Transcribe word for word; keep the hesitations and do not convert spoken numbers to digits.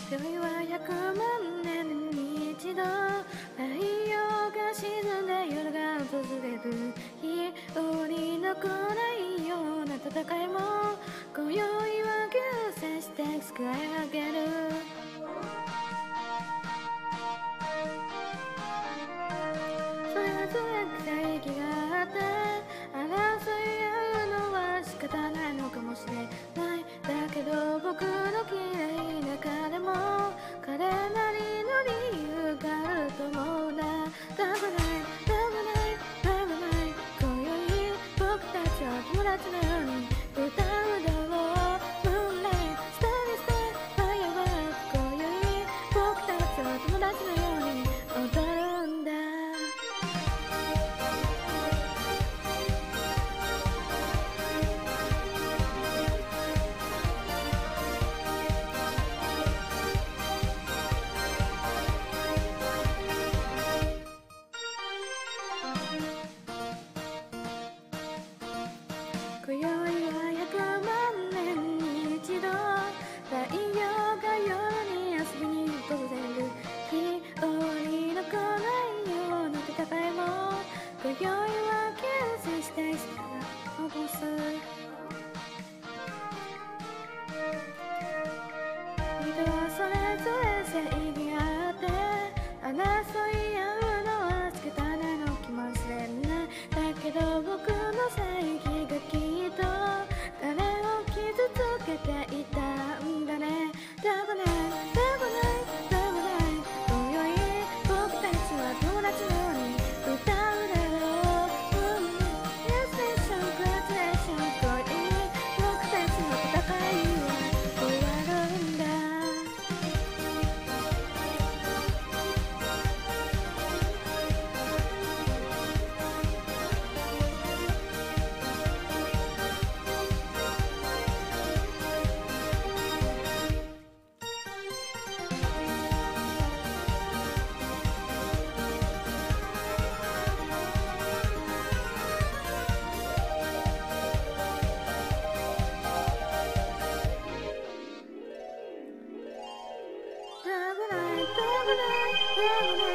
今宵は百万年に一度太陽が沈んで夜が訪れる日和に残ないような戦いも今宵は優先して救い上げるそれぞれ正義があって争い合うのは仕方ないのかもしれないだけど僕の綺麗な彼も彼なりの理由があると思うんだ多分ない多分ない多分ない今宵僕たちは友達のように歌うだろう Moonlight Starry Star Firework 今宵僕たちは友達のように踊るんだ今宵は百万年に一度太陽が夜に遊びに訪れる日和に残らないような戦いも今宵は優先して下を起こす人はそれぞれ正義があって争い合うのは仕方ないのかもしれないだけど僕の正義がきっと彼を傷つけていたんだね多分ない多分ない多分ない今宵僕たちは友達のように歌うだろう Graduation Graduation 今宵僕たちの戦いは終わるんだ危ない危ない危ない